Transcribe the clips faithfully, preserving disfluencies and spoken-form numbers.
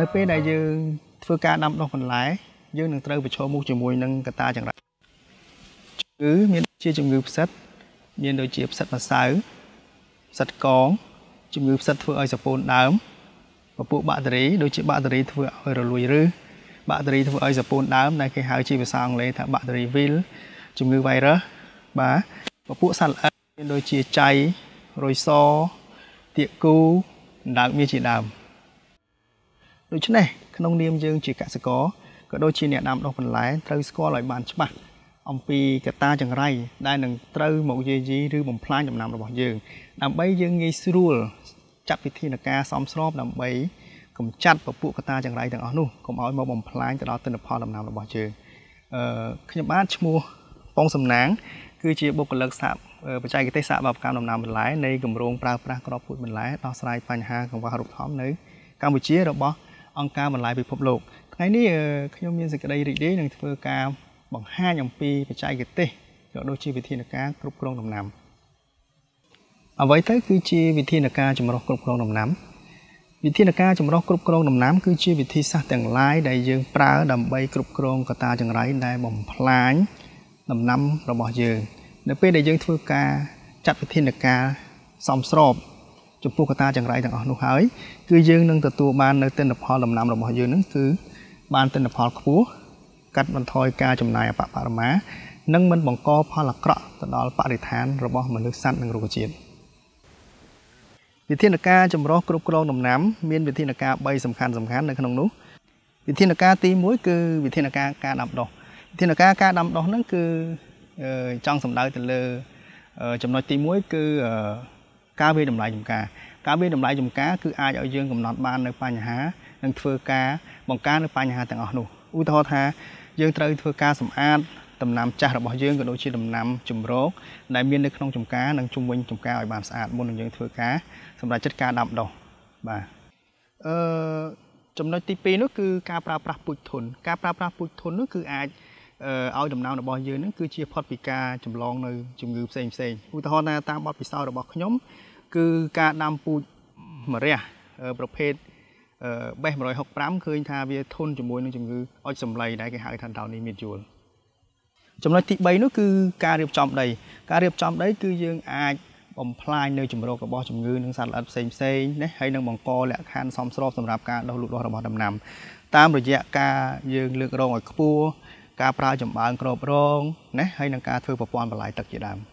nơi bên này dương phơi cá đâm độc phần lái dương đừng trâu bị cho mua chừng mùi nâng cả ta chẳng hạn cứ miễn chia chừng ngư sắt miễn đôi chia sắt mà sáu sắt con chừng ngư sắt phơi ở sập bồn đám và bộ battery đôi chia battery phơi ở rồi lùi rư battery phơi ở sập bồn đám này cái hai chi về sang lấy thằng battery vil chừng ngư virus bá và bộ sắt miễn đôi chia cháy rồi so tiệc cu đám miễn chỉ đàm đôi chút này nông niêm dương chỉ cả sẽ có có đôi chi nè nằm đâu phần lái trâu score lại bàn chấp bạc ông pi cả ta chẳng ray đây là trâu một gì gì rư một plan nhầm nằm rồi bỏ dương làm bấy dương nghi sưu chặt vị thi là ca xóm xóp làm bấy cùng chặt và phụ cả ta chẳng ray thằng ó nu cùng ói một một plan cái đó tên là pho làm nằm rồi bỏ dương khi nhập bát mua bông sầm nắng cứ chỉ bộ lực sạm ở trái cái tây sạm vào cam làm nằm mình lái này cầm rong pra pra có phụ mình lái đó sai pan ha cùng vào rụt thóm đấy Cambodia rồi bỏ ông ca mình lại bị phục lục cái này khi ông miên dịch ở đây định đấy là thưa ca bằng hai nhầm pi và chạy cái tê rồi đôi chi vị thiên là cá cướp công đồng nằm ở với thế cứ chi vị thiên là ca chùm rau cướp công đồng nắm vị thiên là ca chùm rau cướp công đồng nắm cứ chi vị thi sát tầng lái đại dương pra đầm bay cướp công cả ta chẳng ráy đại bằng plán đầm năm rồi bỏ dương nếu pe đại dương thưa ca chặt vị thiên là ca xong sọp chụp phụ ta chẳngไรthằng họ nụ hái cứ dương nâng từ tù ban nơi tên là Paul làm nằm rồi mọi dương nâng cứ ban tên là Paul cú cắt mình thôi ca chùm này bạc bạc má nâng mình bằng co Paul là cọ từ đó là bạc để than rồi bỏ mình nước săn nâng rồi chiến vị thiên là ca chùm rau cướp côn nằm nắm miên vị thiên là ca bay sầm khăn sầm khăn nơi khăn nú vị thiên là ca ti muối cứ vị thiên là ca ca đậm đỏ vị thiên là ca ca đậm đỏ nó cứ trong sầm đai từ lơ chùm nói ti muối cứ cá bê đầm lại chùm cá cá bê đầm lại chùm cá cứ ai ở dương cầm nọt ban nơi pan nhà há nâng phơi cá bằng cá nơi pan nhà há tầng ở nụ ui thọ tha dương trời phơi cá sầm an tầm nam chaរបស់យើងក៏ដូចជាដំណាំចម្រោកដែលមាននៅក្នុងចំការនិងជុំវិញចំការឲ្យបានស្អាតមុននឹងយើងធ្វើការសម្រាប់ចិត្តការដាំដុះបាទអឺចំណុចទីពីរនោះគឺការប្រើប្រាស់ពូជធនការប្រើប្រាស់ពូជធននោះគឺអាចឲ្យដំណាំរបស់យើងនឹងគឺជាផុតពីការចម្លងនៅជំងឺផ្សេងផ្សេងឧទាហរណ៍ថាតាមបទពិសោធន៍របស់ខ្ញុំគឺការដាំពូជម្រះប្រភេទបេសmột sáu nămឃើញថាវាធន់ជាមួយនឹងជំងឺអុចសម្លៃដែលគេហៅថាដោនីមីជួលចំណុចទីបីនោះគឺការរៀបចំដីការរៀបចំដីគឺយើងអាចបំផ្លាញនៅជំរករបស់ជំងឺនិងសត្វល្អិតផ្សេងផ្សេងណាហើយនឹងបង្កលក្ខខណ្ឌសមស្របសម្រាប់ការដុះលូតលាស់របស់ដំណាំតាមរយៈការយើងលើករងឲ្យខ្ពស់ការប្រើចម្បាំងក្របរងណាហើយនឹងការធ្វើប្រព័ន្ធបន្លាយទឹកជាដើម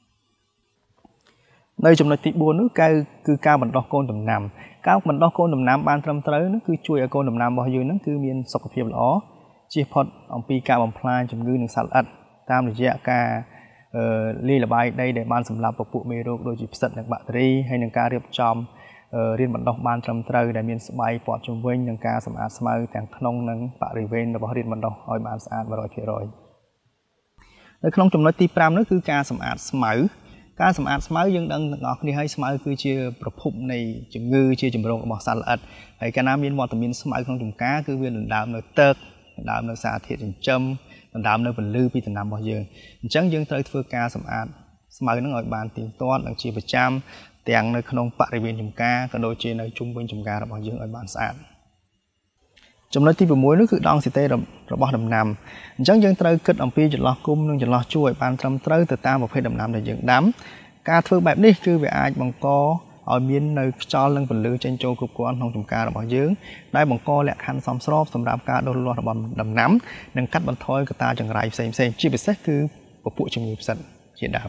នៅចំណុចទីបួននោះគឺគឺការបណ្ដោះកូនដំណាំការបណ្ដោះកូនដំណាំបានត្រឹមត្រូវនោះគឺជួយឲ្យកូនដំណាំរបស់យើងនឹងគឺមានសុខភាពល្អជៀសផុតអំពីការបំផ្លាញជំងឺនិងសត្វល្អិតតាមរយៈការលាយល្បាយដីដែលបានសម្លាប់ពពួកមេរោគដូចជាផ្សិតនិងបាក់តេរីហើយនឹងការរៀបចំរៀនបណ្ដោះបានត្រឹមត្រូវដែលមានស្បៃព័ទ្ធជុំវិញនិងការសម្អាតស្មៅទាំងក្នុងនិងបរិវេណរបស់រៀនបណ្ដោះឲ្យបានស្អាតmột trăm phần trămនៅក្នុងចំណុចទីប្រាំនោះគឺការសម្អាតស្មៅការសម្អាតស្មៅយើងដឹងទាំងអស់គ្នាហើយស្មៅគឺជាប្រភពនៃជំងឺជាជំរងរបស់សត្វល្អិតហើយកាលណាមានវត្តមានស្មៅក្នុងចំការគឺវាដណ្ដើមនៅទឹកដណ្ដើមនៅសារធាតុចិញ្ចឹមដណ្ដើមនៅពន្លឺពីដំណាំរបស់យើងអញ្ចឹងយើងត្រូវធ្វើការសម្អាតស្មៅនឹងឲ្យបានទៀងទាត់និងជាប្រចាំទាំងនៅក្នុងបរិវេណចំការក៏ដូចជានៅជុំវិញចំការរបស់យើងឲ្យបានស្អាតចំណុចទីប្រាំមួយនោះគឺដងស៊ីតេរបស់ដំណាំអញ្ចឹងយើងត្រូវគិតអំពីចន្លោះគុំនិងចន្លោះជួរឲ្យបានត្រឹមត្រូវទៅតាមប្រភេទដំណាំដែលយើងដាំការធ្វើបែបនេះគឺវាអាចបង្កឲ្យមាននៅខ្យល់និងពន្លឺចេញចូលគ្រប់គ្រាន់ក្នុងចំការរបស់យើងដែលបង្កលក្ខខណ្ឌសមស្របសម្រាប់ការដុះលូតលាស់របស់ដំណាំនិងកាត់បន្ថយកត្តាចង្រៃផ្សេងៗជាពិសេសគឺពពួកជំងឺផ្សិតជាដើម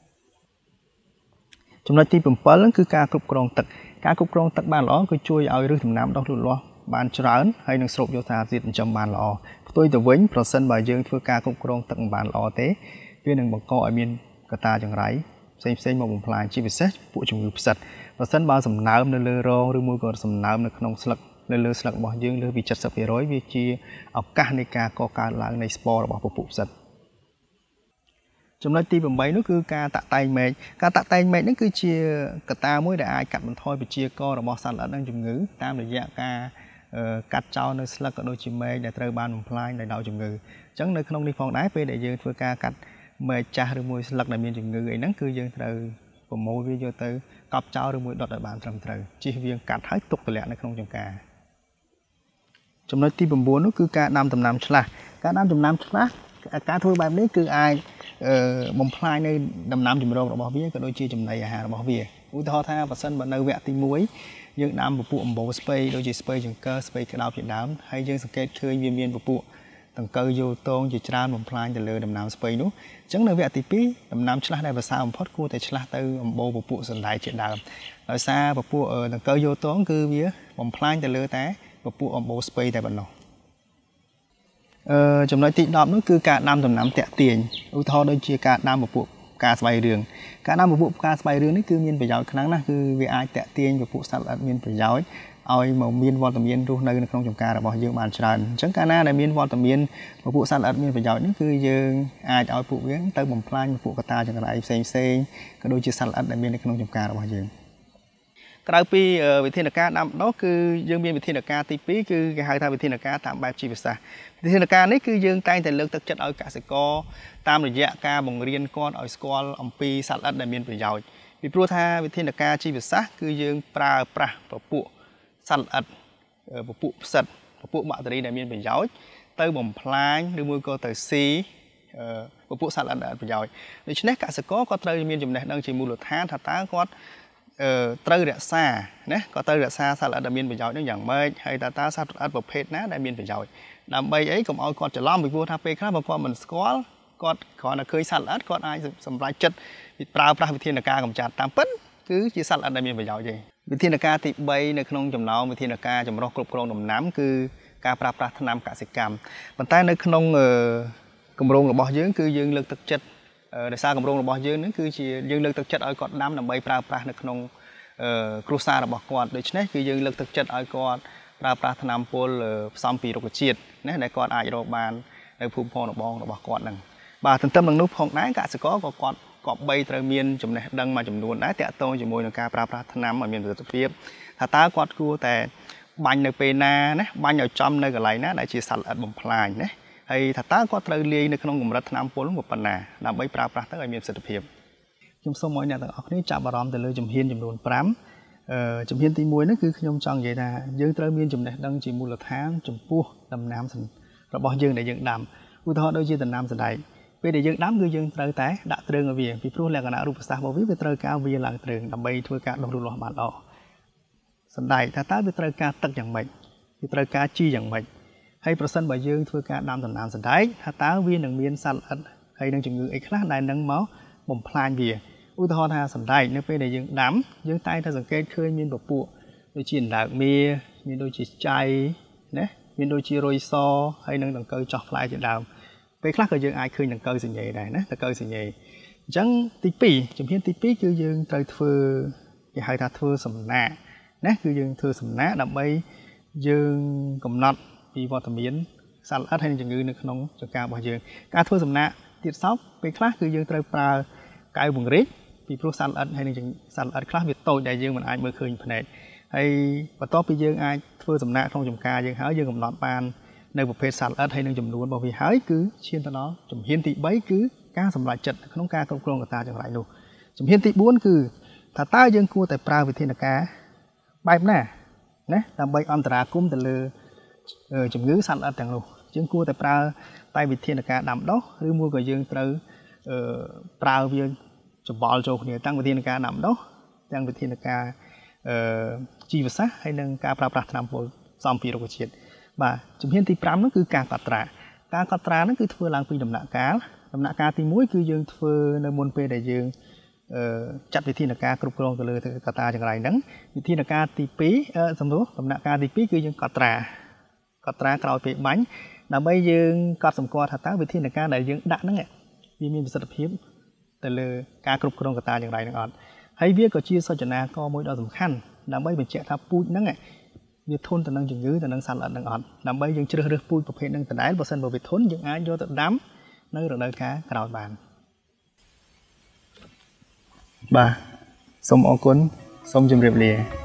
ចំណុចទីប្រាំហ្នឹងគឺការគ្រប់គ្រងទឹកការគ្រប់គ្រងទឹកបានល្អគឺជួយឲ្យឫសដំណាំដុះលូតលាស់បានច្រើនហើយនឹងស្រូបយកសារធាតុចិញ្ចឹមបានល្អផ្ទុយទៅវិញប្រសិនបើយើងធ្វើការគ្រប់គ្រងទឹកមិនបានល្អទេវានឹងបង្កឲ្យមានកត្តាចង្រៃផ្សេងផ្សេងមកបំផ្លាញជាពិសេសពួកជំងឺផ្សិតប្រសិនបើសំណើមនៅលើរងឬមួយក៏សំណើមនៅក្នុងស្លឹកនៅលើស្លឹករបស់យើងលើពីเจ็ดสิบเปอร์เซ็นต์ វាជាឱកាសនៃការកកើតឡើងនៃស្ពររបស់ពពួកផ្សិតចំណុចទីប្រាំបីនោះគឺការតាក់តែងមែកការតាក់តែងមែកនេះគឺជាកត្តាមួយដែលអាចកាត់បន្ថយប្រជាកលរបស់សត្វល្អិតនិងជំងឺតាមរយៈការកាត់ចោលនៅស្លឹកក៏ដូចជាមែកដែលត្រូវបានបំផ្លាញដោយជំងឺអញ្ចឹងនៅក្នុងនេះផងដែរពេលដែលយើងធ្វើការកាត់មែកចាស់ឬមួយស្លឹកដែលមានជំងឺអីហ្នឹងគឺយើងត្រូវប្រមូលវាយកទៅកប់ចោលឬមួយដុតឲ្យបានត្រឹមត្រូវជៀសវាងកាត់ហើយទុកទម្លាក់នៅក្នុងចង្ការ អចំណុចទី9នោះគឺការដាំដំណាំឆ្លាស់ការដាំដំណាំឆ្លាស់ការធ្វើបែបនេះគឺអាចបំផ្លាញនៅដំណាំចម្រុងរបស់វាក៏ដូចជាចំណីអាហាររបស់វាឧទាហរណ៍ថាបើសិនបើនៅវគ្គទី1យើងដាំពពួកអំបូរស្ពៃដូចជាស្ពៃចង្កឹះស្ពៃក្តោបជាដើមហើយយើងសង្កេតឃើញវាមានពពួកដង្កូវយោតងជាច្រើនបំផ្លាញទៅលើដំណាំស្ពៃនោះអញ្ចឹងនៅវគ្គទី2ដំណាំឆ្លាស់ដែលប្រសើរបំផុតគួរតែឆ្លាស់ទៅអំបូរពពួកសណ្តែកជាដើមដោយសារពពួកដង្កូវយោតងគឺវាបំផ្លាញទៅលើតែពពួកអំបូរស្ពៃតែប៉ុណ្ណោះអឺចំណុចទី10នោះគឺការដាំដំណាំតាក់ទាញឧទាហរណ៍ដូចជាការដាំពពួកផ្កាស្បៃរឿងការដាំពពួកផ្កាស្បៃរឿងនេះគឺមានប្រយោជន៍ខ្លាំងណាស់គឺវាអាចតាក់ទាញពពួកសត្វល្អិតមានប្រយោជន៍ឲ្យមកមានវត្តមានរស់នៅនៅក្នុងចម្ការរបស់យើងបានច្រើនអញ្ចឹងកាលណាដែលមានវត្តមានពពួកសត្វល្អិតមានប្រយោជន៍នេះគឺយើងអាចឲ្យពួកវាទៅបំផ្លាញពពួកកតាចង្រៃផ្សេងផ្សេងក៏ដូចជាសត្វល្អិតដែលមាននៅក្នុងចម្ការរបស់យើងក្រៅពីវិធានការដាំដុះគឺយើងមានវិធានការទី2គឺគេហៅថាវិធានការតាមបែបជីវសាស្ត្រវិធានការនេះគឺយើងតែងតែលើកទឹកចិត្តឲ្យកសិករតាមរយៈការបង្រៀនគាត់ឲ្យស្គាល់អំពីសត្វល្អិតដែលមានប្រយោជន៍ពីព្រោះថាវិធានការជីវសាស្ត្រគឺយើងប្រើប្រាស់ពពួកសត្វល្អិតពពួកផ្សិតពពួកបាក់តេរីដែលមានប្រយោជន៍ទៅបំផ្លាញឬមួយក៏ទៅស៊ីពពួកសត្វល្អិតដែលប្រយោជន៍ដូច្នេះកសិករក៏ត្រូវមានចំណេះដឹងជាមូលដ្ឋានថាតើគាត់ត្រូវរក្សាណាក៏ត្រូវរក្សាសត្វល្អិតដែលមានប្រយោជន៍នោះយ៉ាងម៉េចហើយតើតើសត្វល្អិតប្រភេទណាដែលមានប្រយោជន៍ដើម្បីអីកុំឲ្យគាត់ច្រឡំពីព្រោះថាពេលខ្លះបើគាត់មិនស្គាល់គាត់គ្រាន់តែឃើញសត្វល្អិតគាត់អាចសម្រេចចិត្តប្រើប្រាស់វិធានការកម្ចាត់តាមពិតគឺជាសត្វល្អិតដែលមានប្រយោជន៍ទេវិធានការទី3នៅក្នុងចំណោមវិធានការចម្រុះគ្រប់គ្រងដំណាំគឺការប្រើប្រាស់ថ្នាំកសិកម្មប៉ុន្តែនៅក្នុងគម្រោងរបស់យើងគឺយើងលើកទឹកចិត្តដោយសារគម្រោងរបស់យើងនឹងគឺជាយើងលើកទឹកចិត្តឲ្យគាត់ដាំដើម្បីប្រើប្រាស់នៅក្នុងគ្រួសាររបស់គាត់ដូច្នេះគឺយើងលើកទឹកចិត្តឲ្យគាត់ប្រើប្រាស់ថ្នាំពុលផ្សំពីរុក្ខជាតិណាដែលគាត់អាចរកបាននៅភូមិផងរបងរបស់គាត់ហ្នឹងបាទទន្ទឹមនឹងនោះផងដែរកសិករក៏គាត់ក៏បីត្រូវមានចំណេះដឹងមួយចំនួនដែរតាក់ទងជាមួយនឹងការប្រើប្រាស់ថ្នាំឲ្យមានប្រសិទ្ធភាពថាតើគាត់គួរតែបាញ់នៅពេលណាណាបាញ់ឲ្យចំនៅកន្លែងណាដែលជាសត្វល្អិតបំផ្លាញណាហើយថាតើគាត់ត្រូវលាយនៅក្នុងកម្រិតថ្នាំពុលនោះប៉ុណ្ណាដើម្បីប្រើប្រាស់ទៅឲ្យមានប្រសិទ្ធភាពខ្ញុំសូមឲ្យអ្នកទាំងអស់គ្នាចាប់អារម្មណ៍ទៅលើជំហានចំនួន5អឺជំហានទី1នេះគឺខ្ញុំចង់និយាយថាយើងត្រូវមានចំណេះដឹងជាមូលដ្ឋានចំពោះដំណាំរបស់យើងដែលយើងដាំឧទាហរណ៍ដូចជាដំណាំសណ្តែកពេលដែលយើងដាំគឺយើងត្រូវតែដាក់ទ្រើងឲ្យវាពីព្រោះលក្ខណៈរូបសាស្ត្ររបស់វាវាត្រូវការវាឡើងទ្រើងដើម្បីធ្វើការដុះលូតលាស់បានល្អសណ្តែកថាតើវាត្រូវការទឹកយ៉ាងម៉េចវាត្រូវការជីយ៉ាងម៉េចហើយប្រសិនបើយើងធ្វើការដាំដំណាំសណ្តែកថាតើវានឹងមានសត្វល្អិតហើយនឹងជំងឺអីខ្លះដែលនឹងមកបំផ្លាញវាឧទាហរណ៍ថាសណ្តែកនៅពេលដែលយើងដាំយើងតែងតែសង្កេតឃើញមានពពួកដូចជាអណ្ដើកមាមានដូចជាចៃណាមានដូចជារុយសហើយនឹងដង្កូវចោះផ្លែជាដើមពេលខ្លះក៏យើងអាចឃើញដង្កូវសញ្ញេដែរណាដង្កូវសញ្ញេអញ្ចឹងទី2ជំហានទី2គឺយើងត្រូវធ្វើគេហៅថាធ្វើសំណាកណាគឺយើងធ្វើសំណាកដើម្បីយើងកំណត់ពីវត្តមានសត្វល្អិតហើយនឹងជំងឺនៅក្នុងចង្ការរបស់យើងការធ្វើសំណាកទៀតសោតពេលខ្លះគឺយើងត្រូវប្រើកែវពង្រីកពីព្រោះសត្វល្អិតហើយនឹងសត្វល្អិតខ្លះវាតូចដែលយើងមិនអាចមើលឃើញភ្នែកហើយបន្ទាប់ពីយើងអាចធ្វើសំណាកក្នុងចង្ការយើងហើយយើងកំណត់បាននៅប្រភេទសត្វល្អិតហើយនឹងចំនួនរបស់វាហើយគឺឈានទៅដល់ជំហានទី3គឺការសម្រេចចិត្តក្នុងការគ្រប់គ្រងកត្តាចង្រៃនោះជំហានទី4គឺថាតើយើងគួរតែប្រើវិធានការបែបណាណាដើម្បីអន្តរាគមន៍ទៅលើជំងឺសត្វល្អិតទាំងនោះយើងគួរតែប្រើតែវិធានការដាំដុះឬមួយក៏យើងត្រូវប្រើវាច្បល់ចូលគ្នាទាំងវិធានការដាំដុះទាំងវិធានការជីវសាស្ត្រហើយនិងការប្រើប្រាស់ថ្នាំពុលផ្សំពីរុក្ខជាតិបាទជំហានទី5នោះគឺការកត់ត្រាការកត់ត្រានោះគឺធ្វើឡើងពីដំណាក់កាលដំណាក់កាលទី1គឺយើងធ្វើនៅមុនពេលដែលយើងចាត់វិធានការគ្រប់គ្រងទៅលើកត្តាចង្រៃហ្នឹងវិធានការទី2សំដៅដំណាក់កាលទី2គឺយើងកត់ត្រាកត់ត្រាក្រោយពេលបាញ់ដើម្បីយើងកត់សម្គាល់ថាតើវិធានការដែលយើងដាក់ហ្នឹងវាមានប្រសិទ្ធភាពទៅលើការគ្រប់គ្រងកត្តាចង្រៃហ្នឹងអត់ហើយវាក៏ជាសូចនាករមួយដ៏សំខាន់ដើម្បីបញ្ជាក់ថាពូជហ្នឹងវាធន់ទៅនឹងជំងឺទៅនឹងសត្វល្អិតហ្នឹងអត់ដើម្បីយើងជ្រើសរើសពូជប្រភេទហ្នឹងដដែលបើសិនបើវាធន់យើងអាចយកទៅដាំនៅរដូវកាលក្រោយបានបាទសូមអរគុណសូមជម្រាបលា